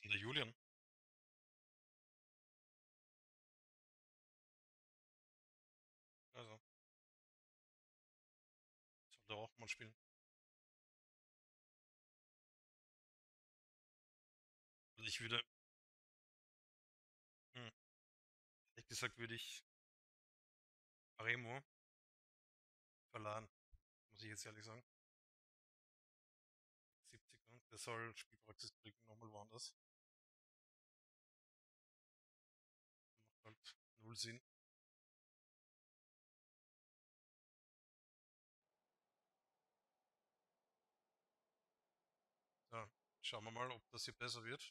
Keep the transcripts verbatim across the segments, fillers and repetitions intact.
Und der Julian, also, sollte auch mal spielen. Also ich würde, hm, ehrlich gesagt, würde ich Aremo verladen, muss ich jetzt ehrlich sagen. siebzig, ne? Der soll Spielpraxis kriegen, nochmal woanders. Macht halt null Sinn. So, schauen wir mal, ob das hier besser wird.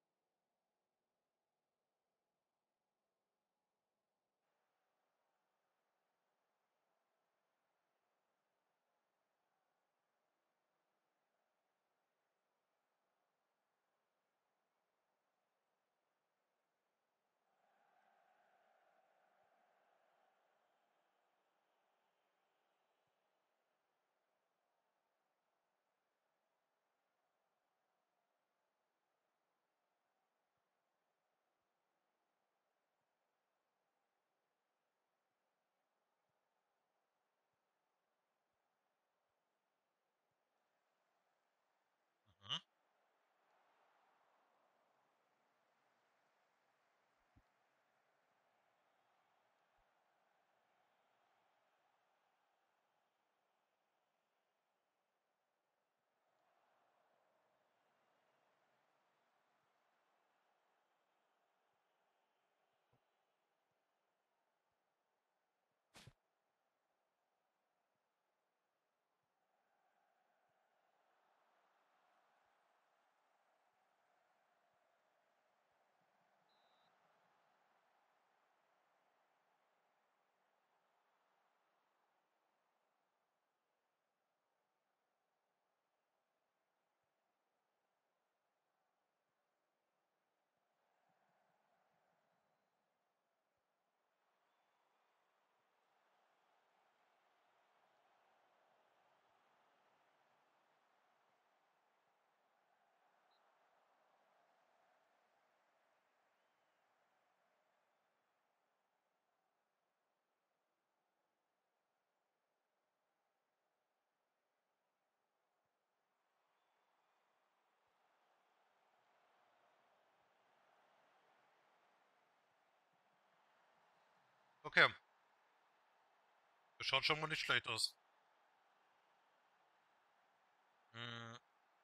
Mhm. Okay, das schaut schon mal nicht schlecht aus. Hm,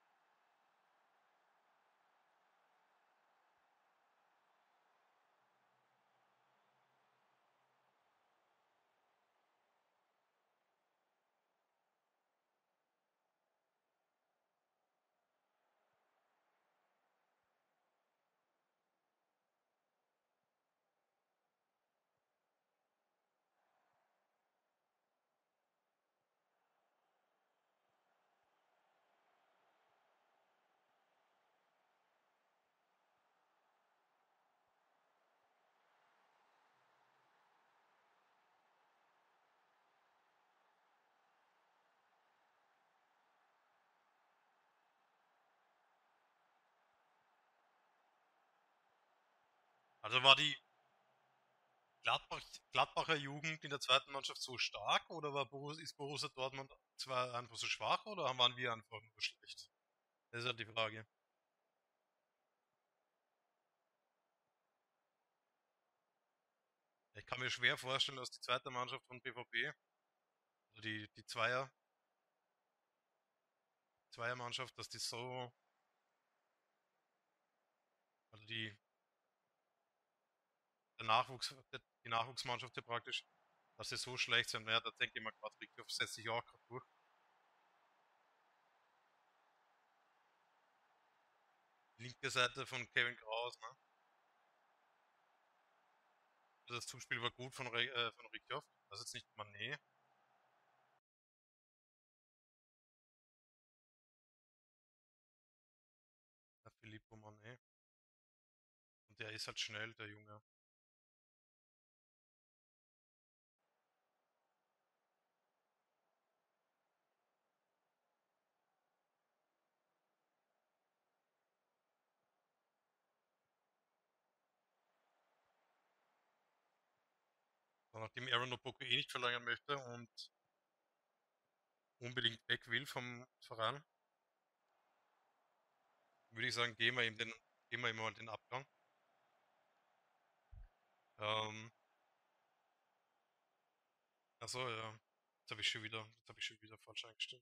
also war die Gladbach, Gladbacher Jugend in der zweiten Mannschaft so stark oder war Borus, ist Borussia Dortmund zwar einfach so schwach oder waren wir einfach nur schlecht? Das ist halt die Frage. Ich kann mir schwer vorstellen, dass die zweite Mannschaft von B V B, also die, die Zweier, Zweiermannschaft, dass die so, also die, der Nachwuchs, der, die Nachwuchsmannschaft ja praktisch, dass sie so schlecht sind. Naja, da denke ich mal gerade, Rickhoff setzt sich auch gerade durch. Linke Seite von Kevin Kraus, ne? Also das Zuspiel war gut von, Re äh, von Rickhoff. Das ist jetzt nicht Mané, der Filippo Mané. Und der ist halt schnell, der Junge. nachdem Aaron Opoku eh nicht verlängern möchte und unbedingt weg will vom Verein, würde ich sagen, gehen wir ihm den, gehen wir ihm mal den Abgang. Ähm, achso, ja. Jetzt habe ich schon wieder, jetzt habe ich schon wieder falsch eingestellt.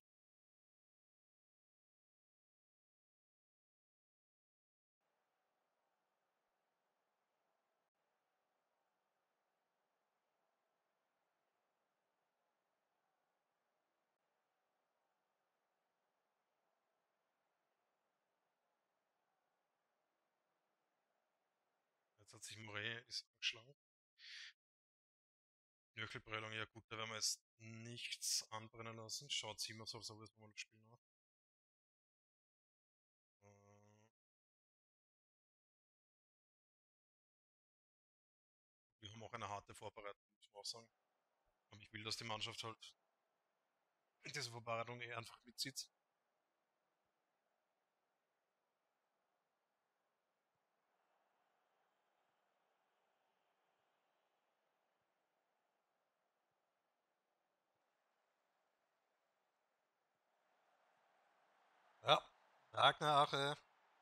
Jetzt hat sich Moret ist angeschlagen. Knöchelprellung, ja gut, da werden wir jetzt nichts anbrennen lassen. Schaut Simon soll sowieso mal spielen nach. Äh, wir haben auch eine harte Vorbereitung, muss man auch sagen. Aber ich will, dass die Mannschaft halt in dieser Vorbereitung eh einfach mitzieht. Ja, Ragnar Ache.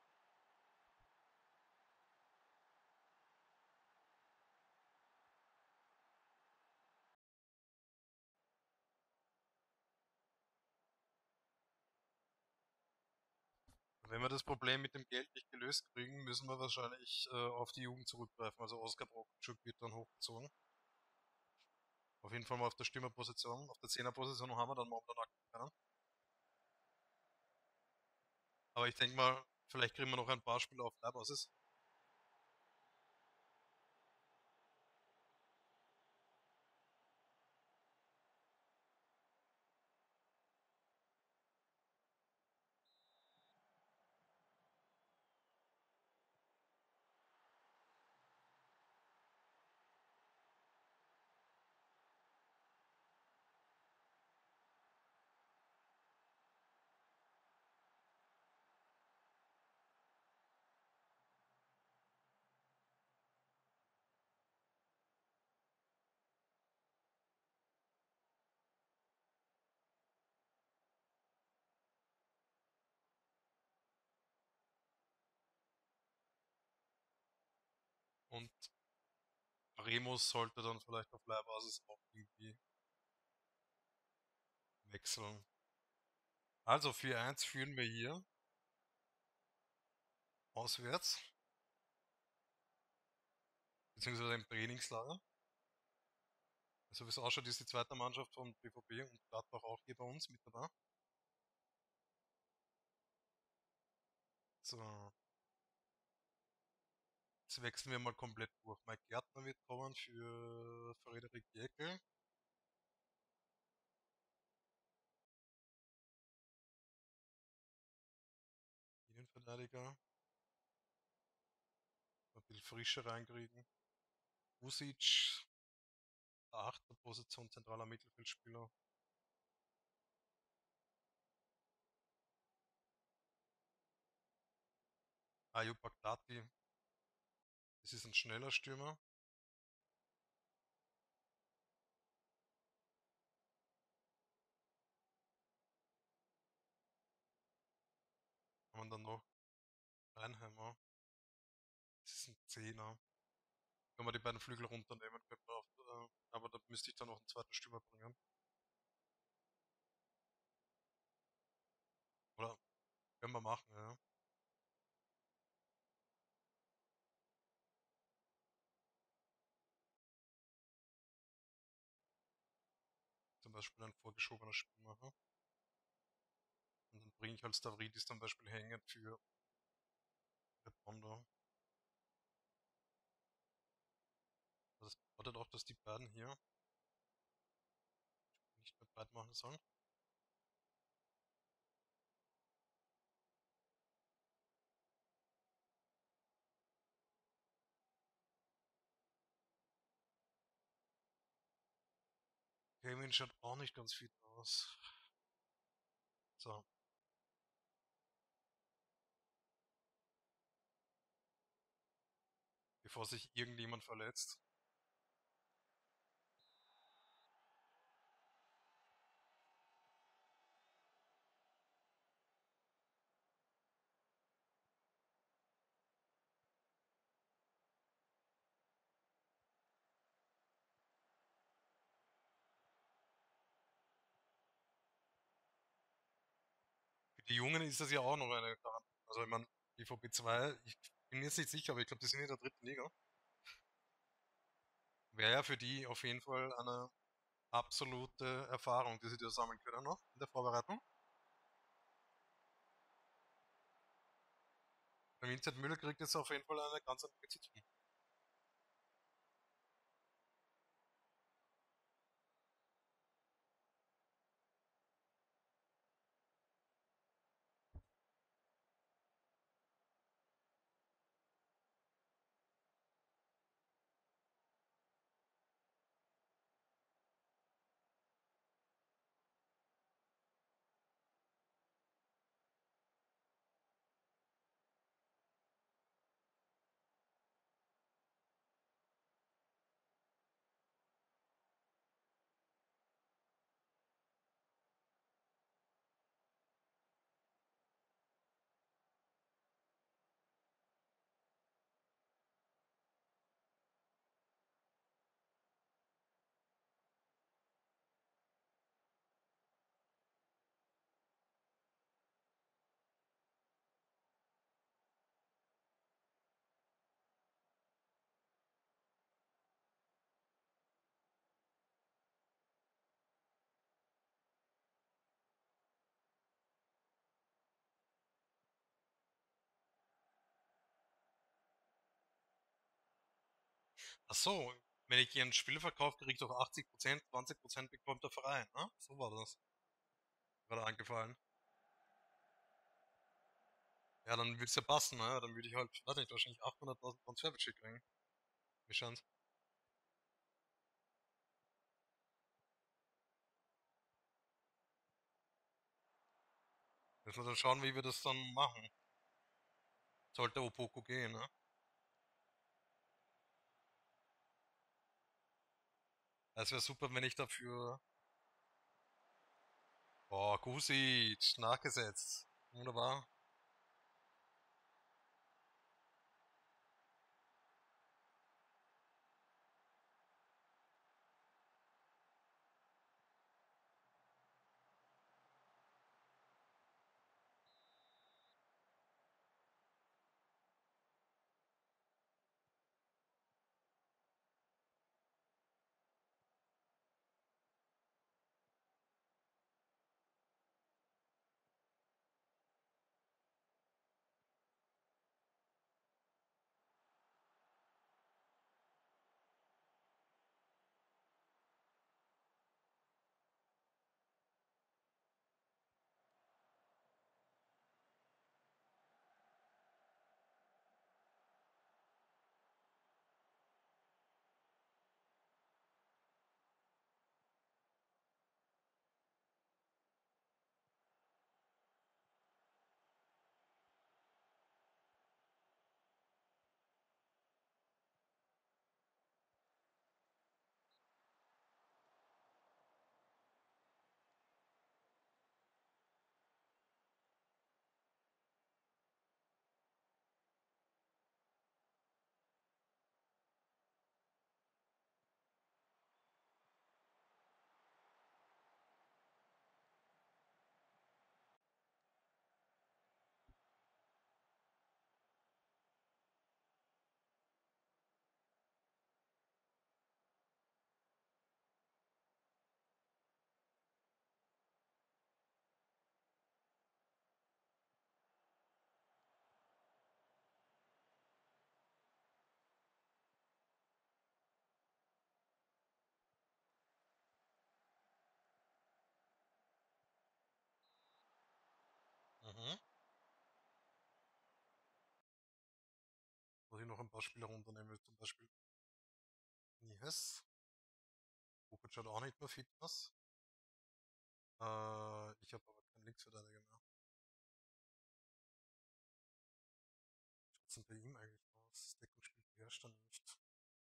Wenn wir das Problem mit dem Geld nicht gelöst kriegen, müssen wir wahrscheinlich äh, auf die Jugend zurückgreifen. Also Oskar Prokopczuk wird dann hochgezogen. Auf jeden Fall mal auf der Stürmerposition. Auf der Zehnerposition haben wir dann momentan aktuell keinen. Aber ich denke mal, vielleicht kriegen wir noch ein paar Spieler auf Leihbasis. Und Remus sollte dann vielleicht auf Leihbasis auch irgendwie wechseln. Also vier eins führen wir hier auswärts, beziehungsweise im Trainingslager. Also wie es ausschaut, ist die zweite Mannschaft von B V B und Gladbach auch hier bei uns mit dabei. So, jetzt wechseln wir mal komplett durch. Mike Gärtner wird kommen für Frederik Jäckel, Innenverteidiger. Ein bisschen Frische reinkriegen. Usic, achte Position, zentraler Mittelfeldspieler. Ayub Baghdadi, das ist ein schneller Stürmer. Haben wir dann noch Reinheimer, das ist ein Zehner. Wenn wir die beiden Flügel runternehmen, könnte man auch, äh, aber da müsste ich dann noch einen zweiten Stürmer bringen. Oder können wir machen, ja. Zum Beispiel ein vorgeschobener Spielmacher. Und dann bringe ich als Stavridis zum Beispiel hängen für Repondo. Das bedeutet auch, dass die beiden hier nicht mehr breit machen sollen. Kevin schaut auch nicht ganz fit aus. So, bevor sich irgendjemand verletzt. Die Jungen ist das ja auch noch eine Garantie. Also ich meine, B V B zwei, ich bin mir jetzt nicht sicher, aber ich glaube, die sind in der dritten Liga. Wäre ja für die auf jeden Fall eine absolute Erfahrung, die sie da sammeln können noch in der Vorbereitung. Der Vincent Müller kriegt jetzt auf jeden Fall eine ganz andere zu tun. Ach so, wenn ich hier ein Spiel verkaufe, kriege ich doch achtzig Prozent, zwanzig Prozent bekommt der Verein, ne? So war das. Gerade eingefallen. Ja, dann würde es ja passen, ne? Dann würde ich halt, weiß nicht, wahrscheinlich achthunderttausend Transferbudget kriegen. Wie schaut's? Müssen wir dann schauen, wie wir das dann machen. Sollte Opoko gehen, ne? Es wäre super, wenn ich dafür. Boah, Gusic, nachgesetzt. Wunderbar. Mhm. Muss ich noch ein paar Spieler runternehmen, wie zum Beispiel Nihes. Bukic hat auch nicht mehr Fitness. Äh, ich habe aber keinen Linksverteidiger mehr. Was ist denn bei ihm eigentlich aus? Das Deckungsspiel beherrscht er nicht.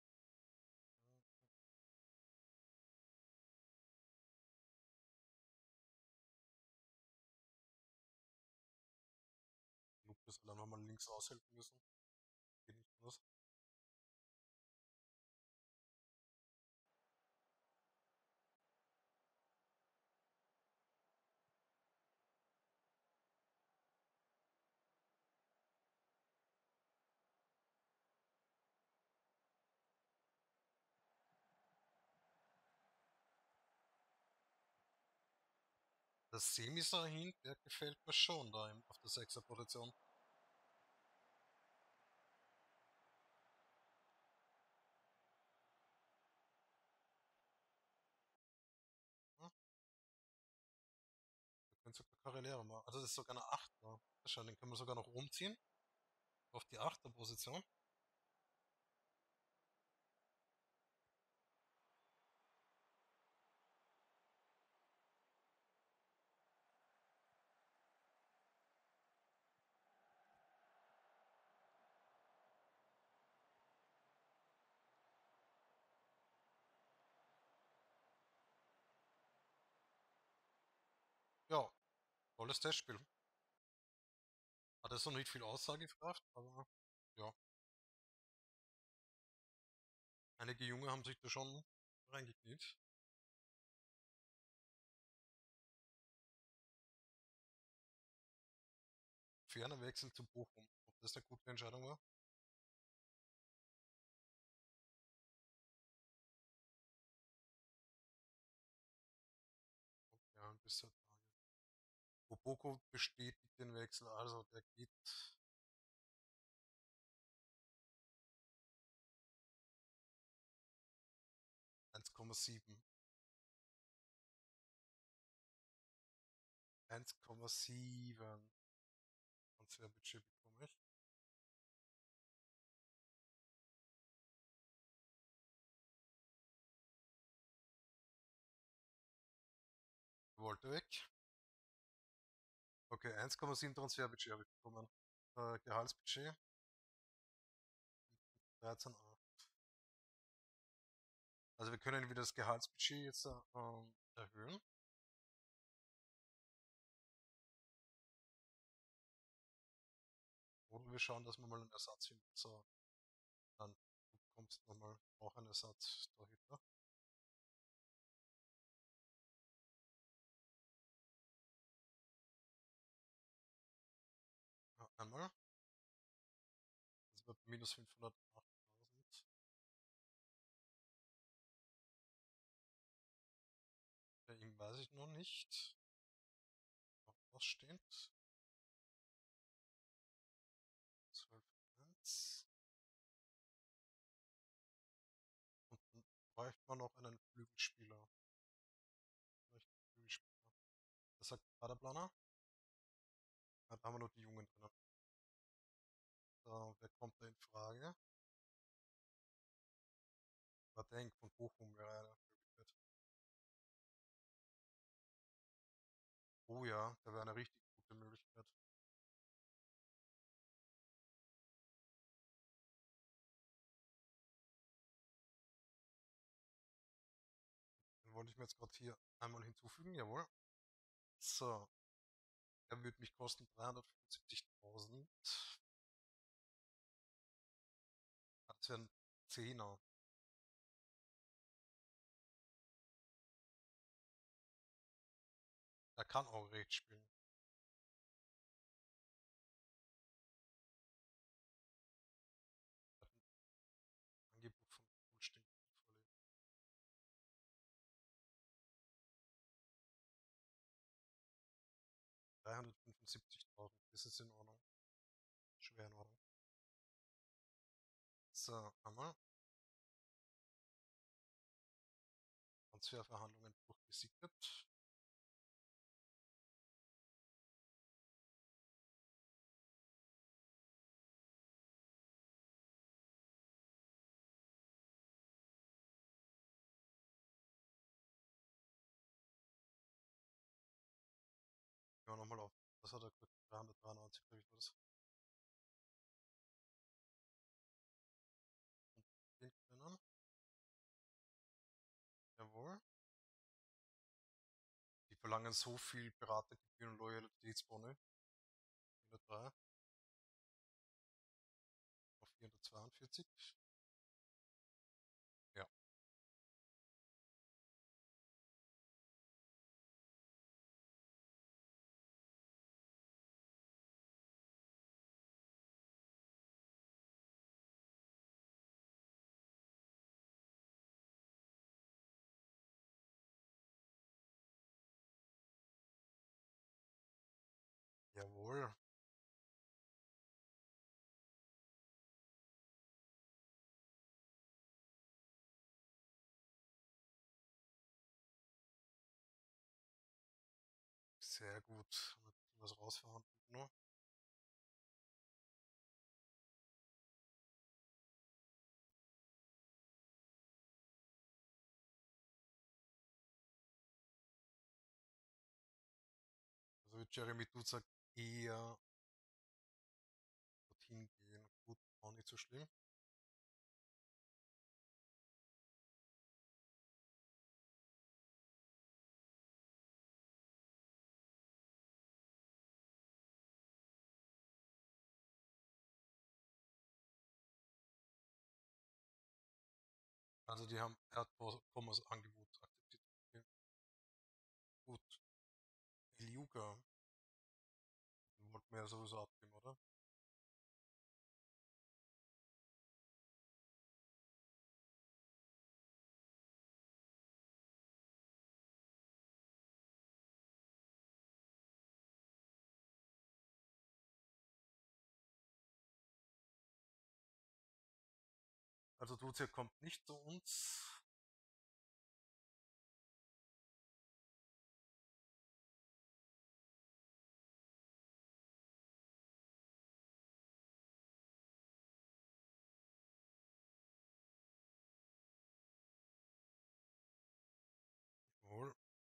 Lukas hat einfach mal links aushelfen müssen. Geht nicht anders. Der Semi-Sahin, der gefällt mir schon da im- auf der Sechser-Position. Ja, wir können sogar Karriere machen. Also das ist sogar eine Achter. Schau, den können wir sogar noch umziehen auf die Achter-Position. Ja, tolles Testspiel. Hat jetzt noch nicht viel Aussagekraft, aber ja, einige Junge haben sich da schon reingekniet. Ferner Wechsel zu Bochum. Ob das eine gute Entscheidung war? Ja, bis zur Tage. Boboko bestätigt den Wechsel, also der geht eins Komma sieben. eins Komma sieben Transferbudget bekomme ich. Wollte weg. Okay, eins Komma sieben Transferbudget habe ich bekommen. Äh, Gehaltsbudget dreizehn Komma acht. Also wir können wieder das Gehaltsbudget jetzt äh, ähm, erhöhen. Oder wir schauen, dass wir mal einen Ersatz finden. So, dann du bekommst nochmal auch einen Ersatz dahinter. Ja, einmal. Das wird minus fünfhundertachttausend. Bei ihm weiß ich noch nicht, ob was steht. zwölf Komma eins. Und dann bräuchte man noch einen Flügelspieler. Vielleicht einen Flügelspieler. Das sagt Kaderplaner. Dann haben wir noch die Jungen drin. So, wer kommt da in Frage? Denk von Bochum wäre eine Möglichkeit. Oh ja, da wäre eine richtig gute Möglichkeit. Den wollte ich mir jetzt gerade hier einmal hinzufügen, jawohl. So, er würde mich kosten dreihundertfünfundsiebzigtausend. Das wäre ein Zehner. Er kann auch rechts spielen. Er hat ein Angebot von Holstein vorliegen. dreihundertfünfundsiebzigtausend, das ist in Ordnung. Schwer in Ordnung. So, einmal Transferverhandlungen durchgesickert. Gehen wir nochmal auf. Was hat er gesagt? dreihundertdreiundneunzig, glaube ich, war das. Und den können. Jawohl. Die verlangen so viel Beratergebühren und Loyalitätsboni. vierhundertdrei auf vierhundertzweiundvierzig. Ja. Sehr gut. Haben wir ein bisschen was rausverhandelt, ne? Also Jeremy Du sagt eher dorthin gehen. Gut, auch nicht so schlimm. Also die haben, er hat Thomas Angebot akzeptiert. Okay. Gut. Iliuga, den wollten wir ja sowieso abgeben, oder? Also Lucia kommt nicht zu uns. Jawohl.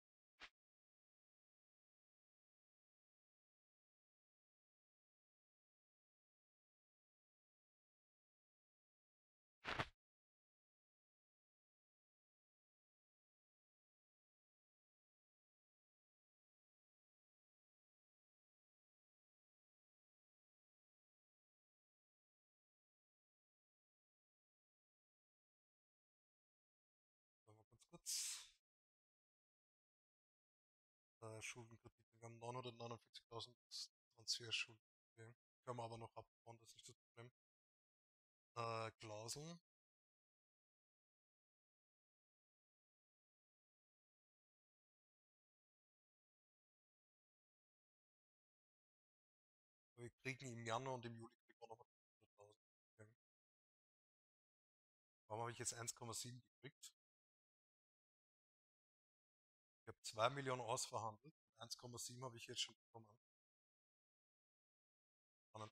Sagen wir ganz kurz. Äh, Schuldenkredite. Wir haben neunhundertneunundvierzigtausend Transferschulden. Okay. Können wir aber noch abbauen, das ist nicht das Problem. Äh, Klauseln. Wir kriegen im Januar und im Juli kriegen wir nochmal hunderttausend. Okay. Warum habe ich jetzt eins Komma sieben gekriegt? Ich habe zwei Millionen ausverhandelt. eins Komma sieben habe ich jetzt schon bekommen. Spannend.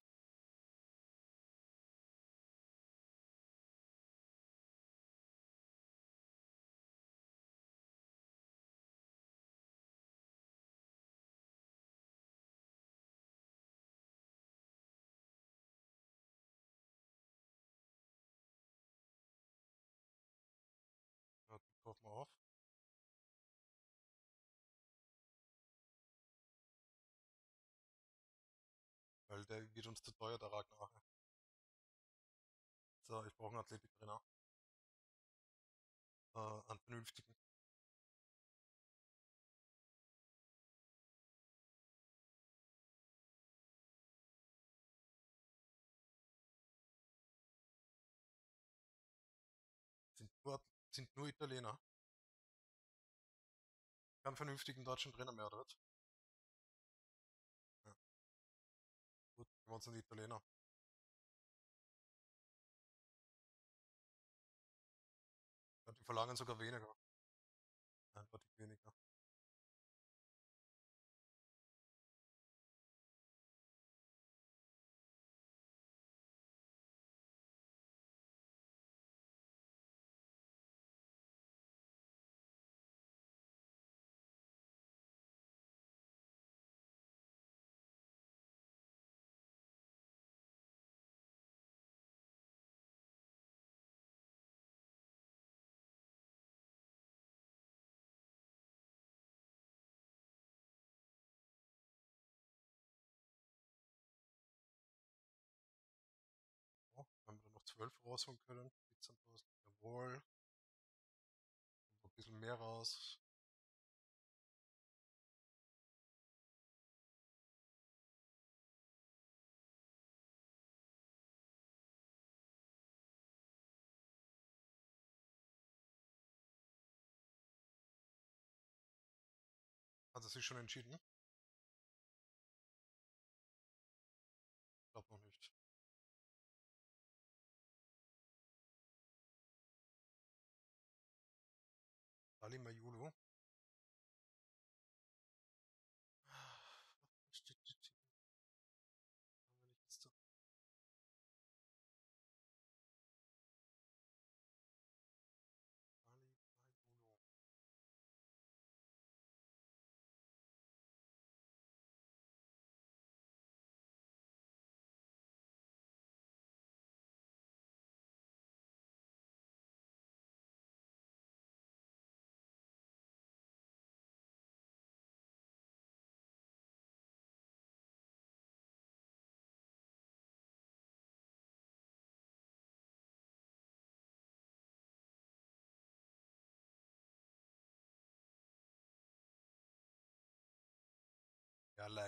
Ja, die kaufen wir auf, weil der wird uns zu teuer, der Ragnar. So, ich brauche einen Athletiktrainer. Äh, einen vernünftigen. Sind nur, sind nur Italiener. Keinen vernünftigen deutschen Trainer mehr, oder was? Ja, gut, wir waren sind Italiener. Ja, die verlangen sogar weniger. Eindeutig weniger. So, wenn wir dann noch zwölf rausholen können, vierzehntausend. Jawohl. Noch ein bisschen mehr raus. Hat es sich schon entschieden? Ich glaube noch nicht. Ali Mayulu.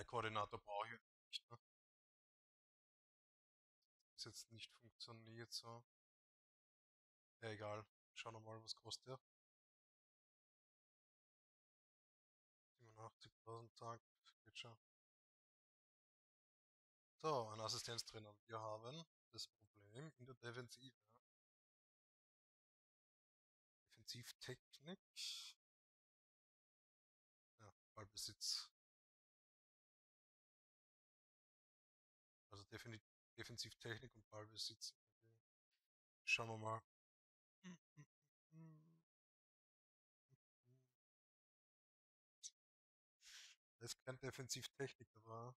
Koordinator brauche ich nicht. Ne? Ist jetzt nicht funktioniert so. Ja, egal. Schauen wir mal, was kostet der. siebenundachtzigtausend Tag. Geht schon. So, ein Assistenztrainer. Wir haben das Problem in der Defensive. Defensivtechnik. Ja, Ballbesitz. Also Defini Defensivtechnik und Ballbesitz. Schauen wir mal. Da ist kein Defensivtechnik dabei.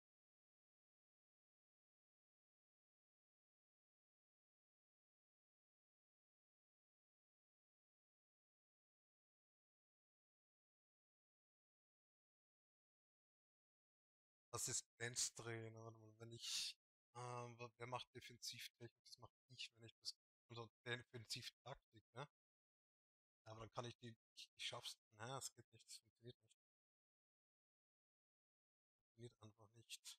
Assistenztrainer. Warte mal, wenn ich, äh, wer wer macht Defensivtechnik? Das mache ich, wenn ich das, also Defensivtaktik, ne? Ja, aber dann kann ich die, ich, ich schaff's, na, es geht nicht, es funktioniert nicht, funktioniert einfach nicht.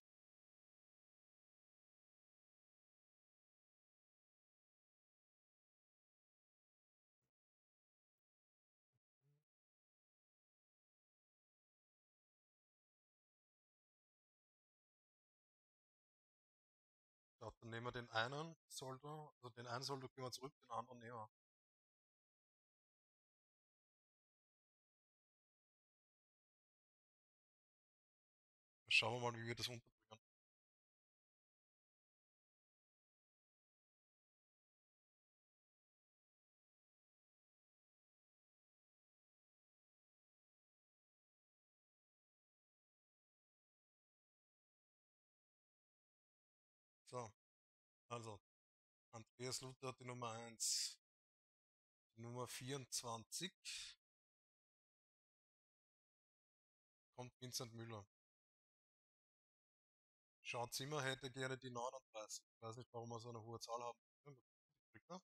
Ja, dann nehmen wir den einen Soldo, also den einen Soldo gehen wir zurück, den anderen nehmen wir. Schauen wir mal, wie wir das unterbringen. So, also, Andreas Luther hat die Nummer eins, die Nummer vierundzwanzig kommt Vincent Müller. Sean Zimmer hätte gerne die neununddreißig. Ich weiß nicht, warum wir so eine hohe Zahl haben. Ne?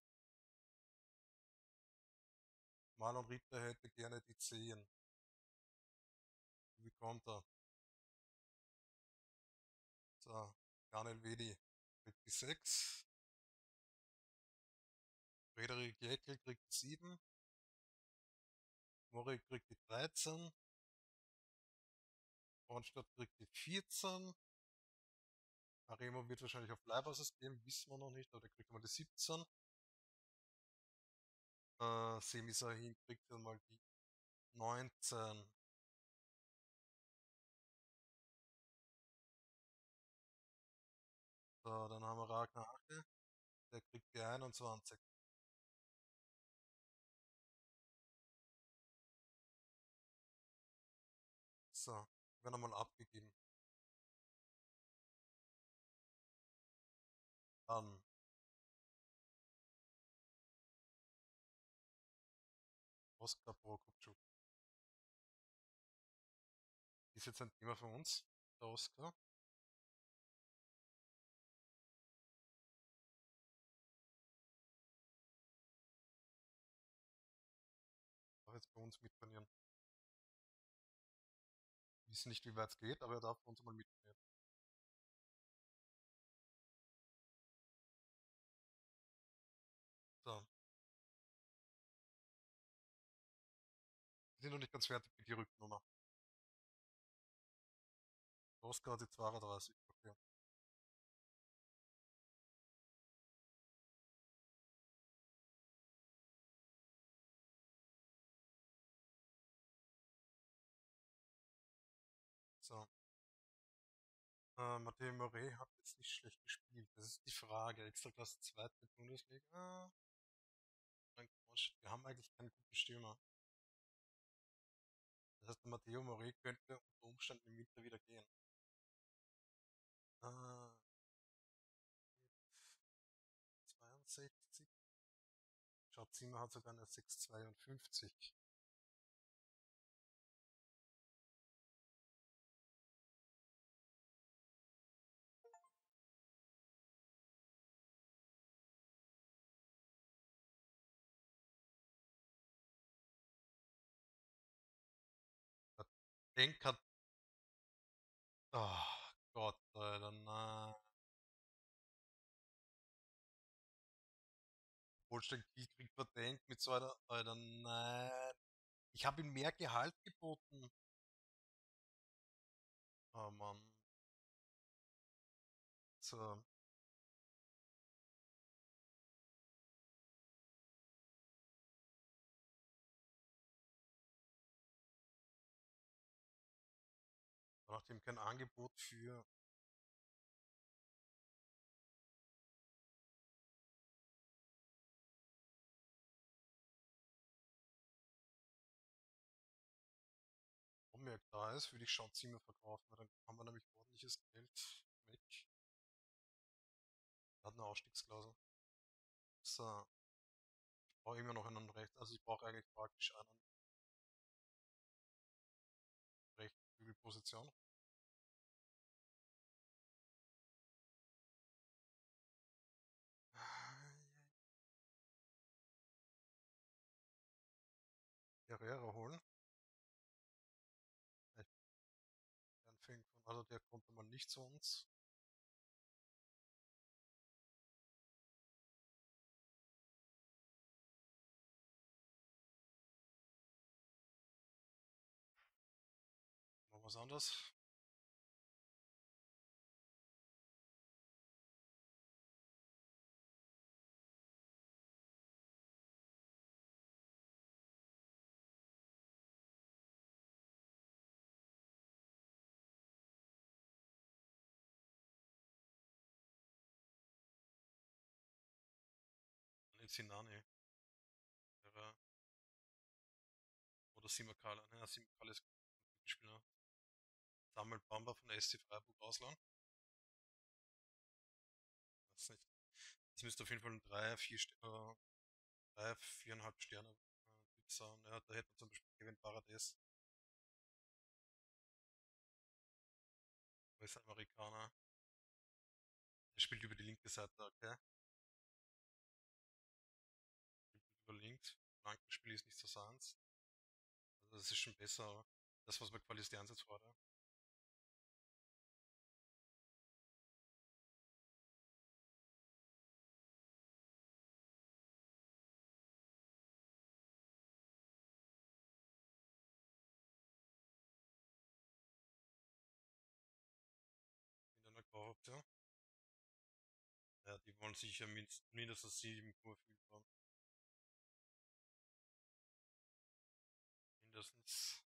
Marlon Ritter hätte gerne die zehn. Wie kommt er? So, Daniel Wedi kriegt die sechs. Frederik Jäckel kriegt die sieben. Mori kriegt die dreizehn. Bornstadt kriegt die vierzehn. Aremo wird wahrscheinlich auf Leihbasis gehen, wissen wir noch nicht, aber der kriegt mal die siebzehn. Äh, Semi Sahin kriegt dann mal die neunzehn. So, dann haben wir Ragnar Ache, der kriegt die einundzwanzig. So, werden einmal abgegeben. Dann Oskar Prokopczuk. Ist jetzt ein Thema für uns, der Oskar. Darf jetzt bei uns mittrainieren. Wir wissen nicht, wie weit es geht, aber er darf bei uns mal mittrainieren. So, wir sind noch nicht ganz fertig mit die Rücknummer. Der Oskar hat die zweiunddreißig. Okay. So. Äh, Matteo Morey hat jetzt nicht schlecht gespielt. Das ist die Frage. Extraklasse zweite Bundesliga. Ah, mein Gott, wir haben eigentlich keinen guten Stürmer. Das heißt, der Matteo Morey könnte unter Umständen im Winter wieder gehen. Äh, zweiundsechzig. Schaut, Zimmer hat sogar eine sechs Komma zweiundfünfzig. Denk hat Oh Gott, Alter, nein. Holstein Kiel kriegt Patent mit so einer, Alter, nein. Ich habe ihm mehr Gehalt geboten. Oh Mann. So, man macht ihm kein Angebot für. Stromberg da ist, würde ich schon Zimmer verkaufen, weil dann haben wir nämlich ordentliches Geld weg. Er hat eine Ausstiegsklausel. So, ich brauche immer noch einen Recht, also ich brauche eigentlich praktisch einen Rechtsflügelposition. Herrera holen. Ich anfängt von, also der kommt mal nicht zu uns. Mal was anderes. Nicht Sinani. Herrera. Oder Simakala. Ne, Simakala ist ein Spieler. Samuel Bamba von S C Freiburg Ausland. Weiß nicht. Das müsste auf jeden Fall ein drei, vier, äh, drei, viereinhalb Sterne äh, Typ sein. Ja, da hätte man zum Beispiel Kevin Parades, US-Amerikaner. Der spielt über die linke Seite, okay? Spielt über links. Flankenspiel ist nicht so seins. Also das ist schon besser. Das, was man Quali Einsatz fordert. In einer Kaufoption. Ja, die wollen sicher mindest, mindestens sieben Komma fünf haben. Mindestens.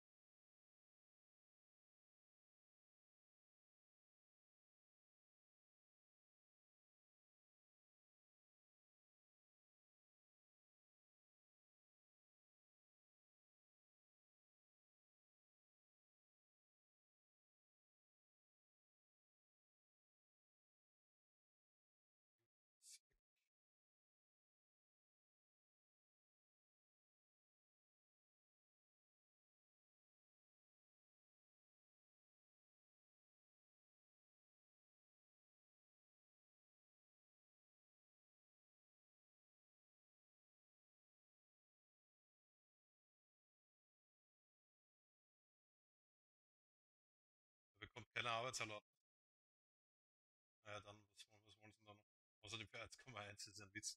Da bekommt keiner Arbeitserlaubnis. Naja, dann, was, was wollen sie dann noch? Außerdem für eins Komma eins ist ein Witz.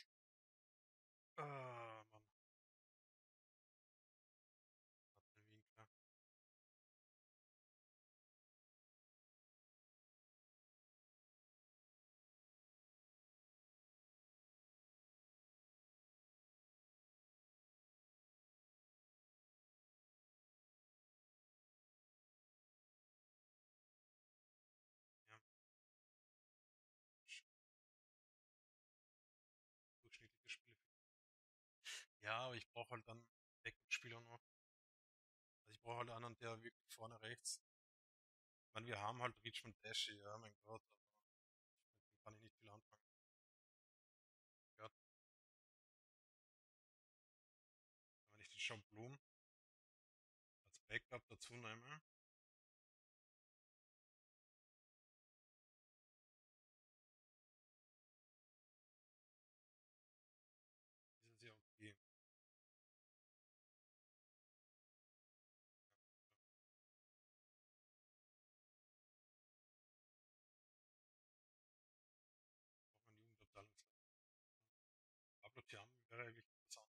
Ah, Mann. Hat den Winkler. Ja, durchschnittliche Spiele. Ja, aber ich brauche halt dann Backup-Spieler noch. Also ich brauche halt einen, der wirklich vorne rechts. Ich meine, wir haben halt Richmond Dashi, ja, mein Gott, aber mit dem kann ich nicht viel anfangen. Ja, wenn ich den Sean Blum als Backup dazu nehme, ist es ja okay. wäre eigentlich interessant.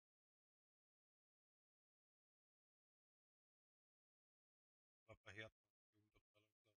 War bei Hertha, Jugendabteilung, glaube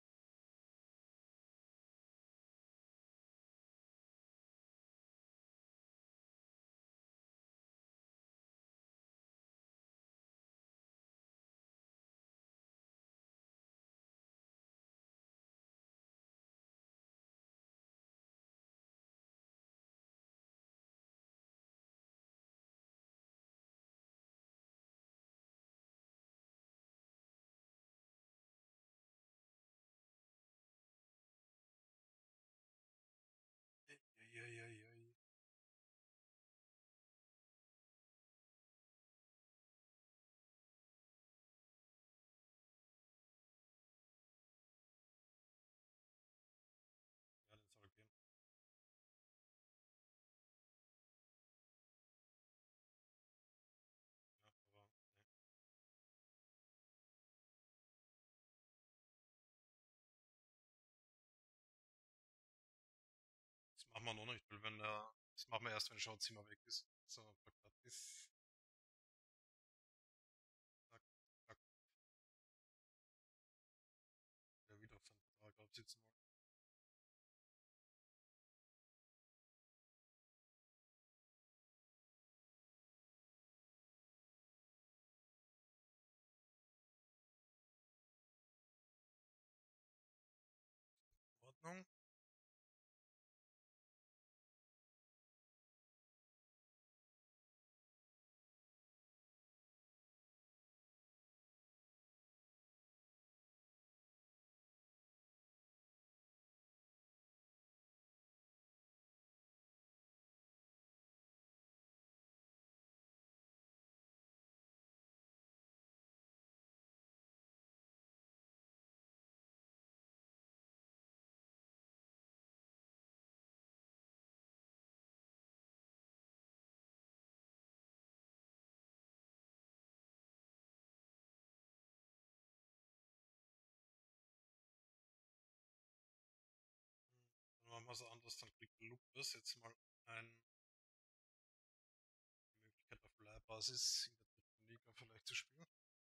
ich. Eieieiei. Ja, den soll gehen. Ja, aber ne. Das machen wir noch nicht, weil wenn der, das machen wir erst, wenn Schauzimmer weg ist. So, Plakat ist, zack, zack, der wieder auf seinen Vertrag absitzen will. Ordnung. Hm, dann machen wir es anders, dann kriegt Lupus jetzt mal ein, die Möglichkeit auf Leihbasis in der dritten Liga vielleicht zu spielen.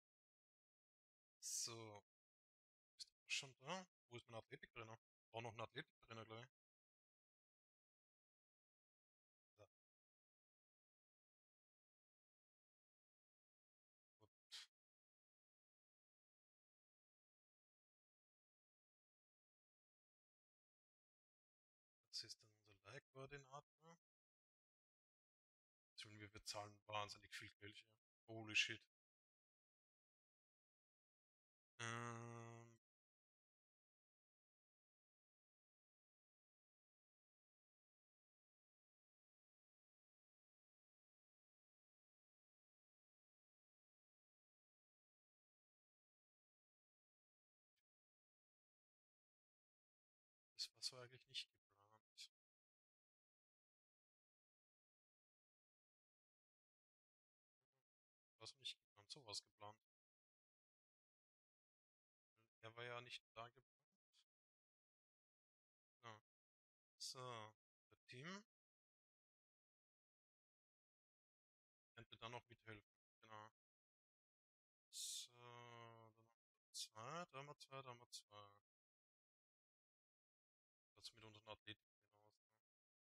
So, ist er schon da? Wo ist mein Athletiktrainer? Brauche noch einen Athletiktrainer gleich. Ja, gut. Das ist dann unser Leihkoordinator. Sollen wir bezahlen wahnsinnig viel Geld hier. Holy shit. Ähm, das war so eigentlich nicht geplant. War so nicht geplant, so was geplant. Er war ja nicht da geplant. Ja. So, der Team könnte da noch mithelfen. Genau. So, dann haben wir zwei, da haben wir zwei, da haben wir zwei. Das mit unseren Athleten hinaus. Ne?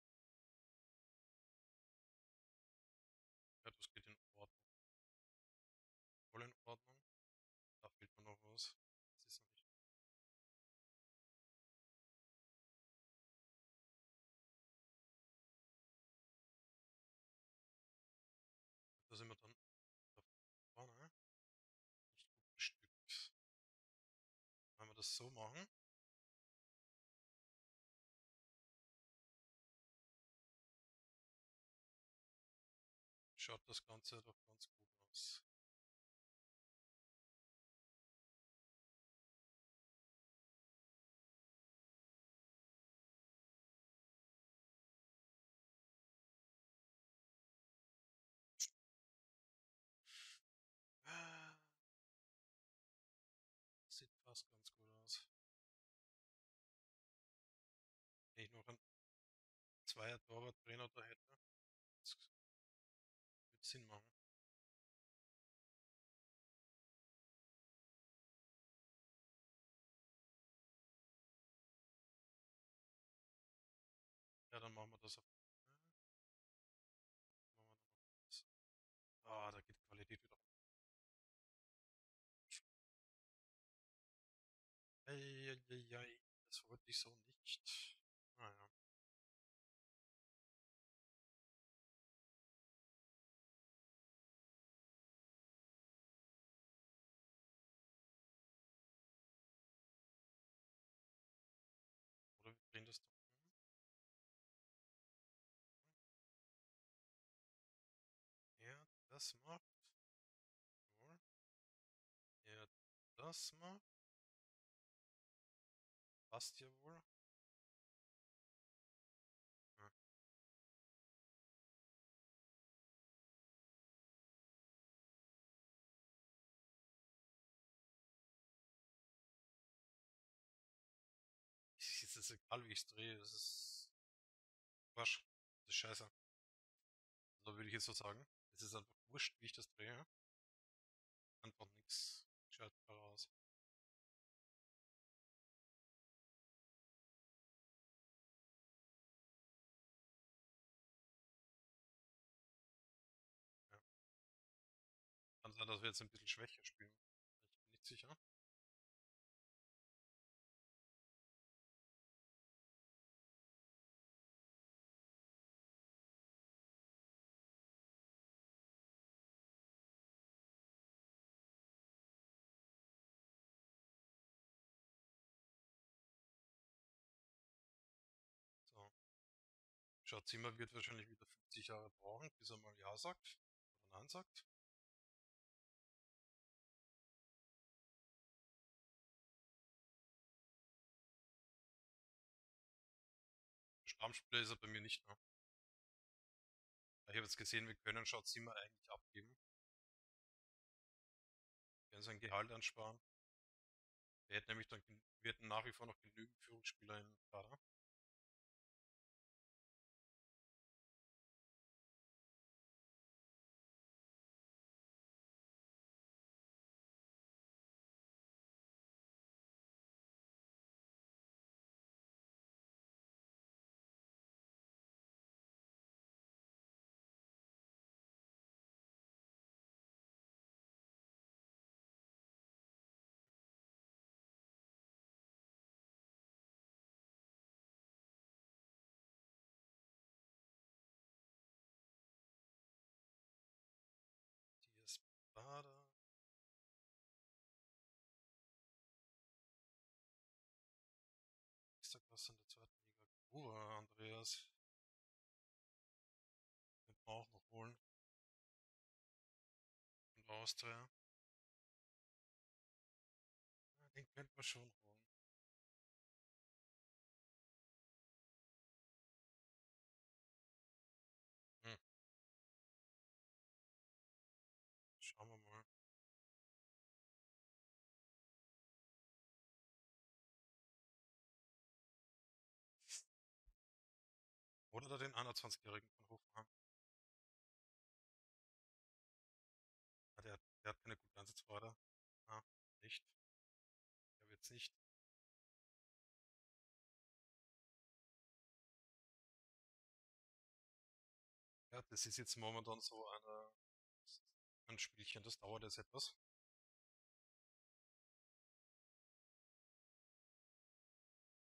Ja, das geht in Ordnung. Voll in Ordnung. Da fehlt mir noch was. Das ist noch nicht. Da sind wir dann da vorne. Nicht gut bestückt. Wenn wir das so machen, schaut das Ganze doch ganz gut aus. Ah, sieht fast ganz gut aus. Wenn ich noch einen Zweier-Torwart-Trainer da hätte. Sinn machen. Ja, dann machen wir das auf. äh, Machen wir dann noch das. Ah, da geht die Qualität wieder runter. Eieiei, das wollte ich so nicht. Naja. Oder wir drehen das doch um. Ja, das macht. Jawohl. Ja, das macht. Passt ja wohl. Ja. Es ist egal, wie ich es drehe. Es ist Quatsch. Das ist scheiße. Also würde ich jetzt so sagen. Es ist einfach wurscht, wie ich das drehe. Einfach nichts gescheit heraus. Ja. Kann sein, dass wir jetzt ein bisschen schwächer spielen. Ich bin nicht sicher. So. Schaut, Zimmer wird wahrscheinlich wieder fünfzig Jahre brauchen, bis er mal Ja sagt oder Nein sagt. Stammspieler ist er bei mir nicht mehr. Ich habe jetzt gesehen, wir können Schaut Zimmer eigentlich abgeben. Wir können sein Gehalt ansparen. Wir hätten nämlich dann, wir hätten nach wie vor noch genügend Führungsspieler im Kader. Die ist Bader. Extraklasse in der zweiten Liga. Gura, Andreas. Den wir auch noch holen. Und Austria. Ja, den könnten wir schon holen. Hm, schauen wir mal. Oder da den einundzwanzigjährigen von Hoffenheim. Ah, der, der hat keine gute Einsatzfreude. Ah, nicht. Der wird's nicht. Ja, das ist jetzt momentan so eine, ein Spielchen, das dauert jetzt etwas.